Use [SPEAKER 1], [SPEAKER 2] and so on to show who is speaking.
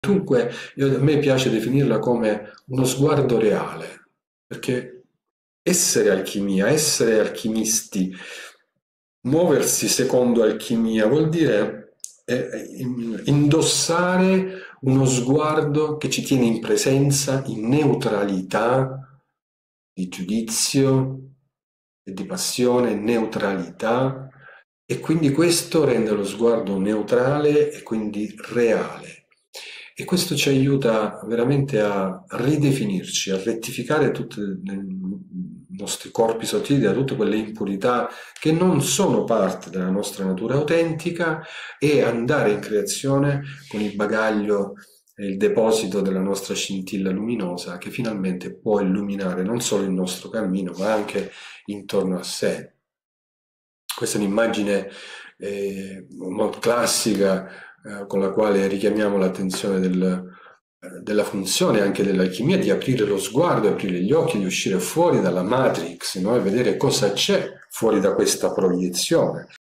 [SPEAKER 1] Dunque, a me piace definirla come uno sguardo reale, perché essere alchimia, essere alchimisti, muoversi secondo alchimia vuol dire indossare uno sguardo che ci tiene in presenza, in neutralità di giudizio e di passione, neutralità, e quindi questo rende lo sguardo neutrale e quindi reale. E questo ci aiuta veramente a ridefinirci, a rettificare tutti i nostri corpi sottili da tutte quelle impurità che non sono parte della nostra natura autentica e andare in creazione con il bagaglio e il deposito della nostra scintilla luminosa che finalmente può illuminare non solo il nostro cammino, ma anche intorno a sé. Questa è un'immagine molto classica con la quale richiamiamo l'attenzione della funzione anche dell'alchimia di aprire lo sguardo, aprire gli occhi, di uscire fuori dalla Matrix, no? E vedere cosa c'è fuori da questa proiezione.